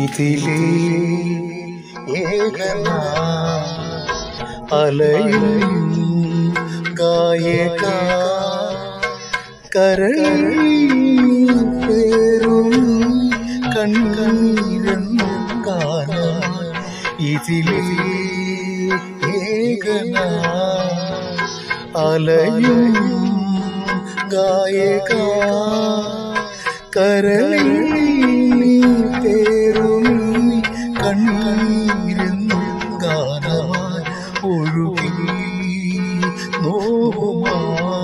ഇതിലേ ഏകനാ അലയും ഗായക കരളിൽ പേരും കണ്ണീരെന്നും കാണാൻ ഇതിലേ ഏകനാ അലയും ഗായക കരളിൽ പേരും കണ്ണീരെന്നും കാണാൻ ഒഴുകി നോവുമാ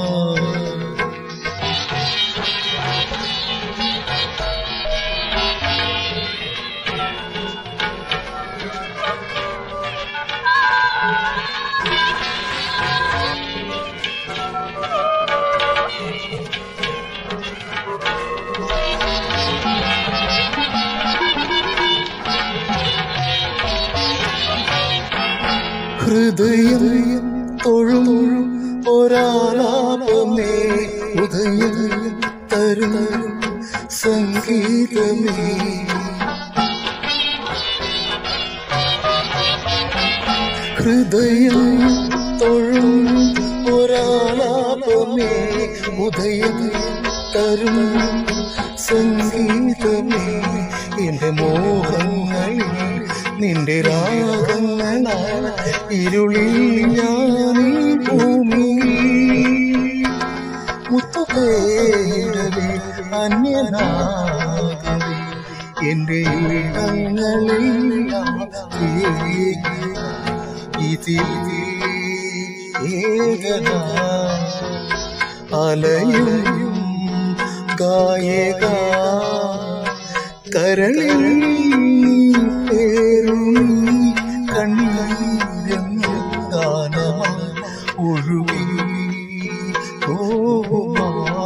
ഹൃദയം തൊഴും ഒരാലാപമേ ഉദയം തരും സംഗീതമേ ഹൃദയം തൊഴും ഒരാലാപമേ ഉദയം തരും സംഗീതമേ എന്റെ മോഹങ്ങളിൽ നിന്റെ രാഗങ്ങളാണ് ഇരുളിൽ ഞാനീ ഭൂമി മുത്തുപേടവേ അന്യനാകവേ എന്റെ ഇടങ്ങളെല്ലാം ഇതിലേ ഏകനാ അലയും ഗായക കരളിൽ പേരും കണ്ണീരെന്നും ഗാനമായി ഒഴുകി പോകുമാ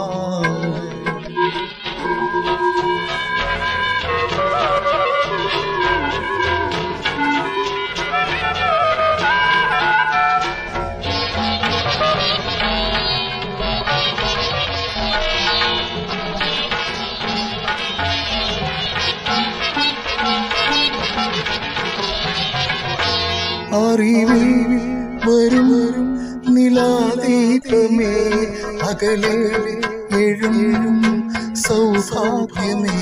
അറിവിൽ വരും നിലാദീപമേ അകലെ എഴും സൗഭാഗ്യമേ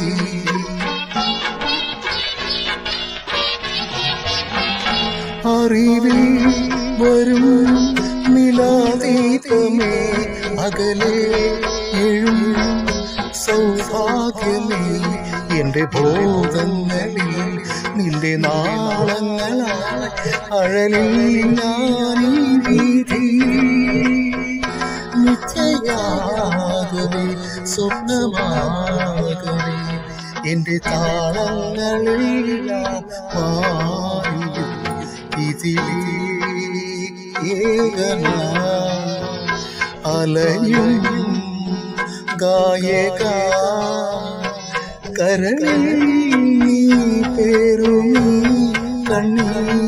അറിവിൽ വരും നിലാദീപമേ അകലെ എഴും സൗഭാഗ്യമേ എന്റെ ബോധങ്ങളിൽ നിന്റെ നാളങ്ങളാണ് അഴലിൽ ഞാനീ വീതി നിശ്ചയാകവേ സ്വപ്നമാകവേ എന്റെ താളങ്ങളെല്ലാം മാറിയും ഇതിലേ ഏകനാ അലയും ഗായക കരളിൽ പേരും കണ്ണീർ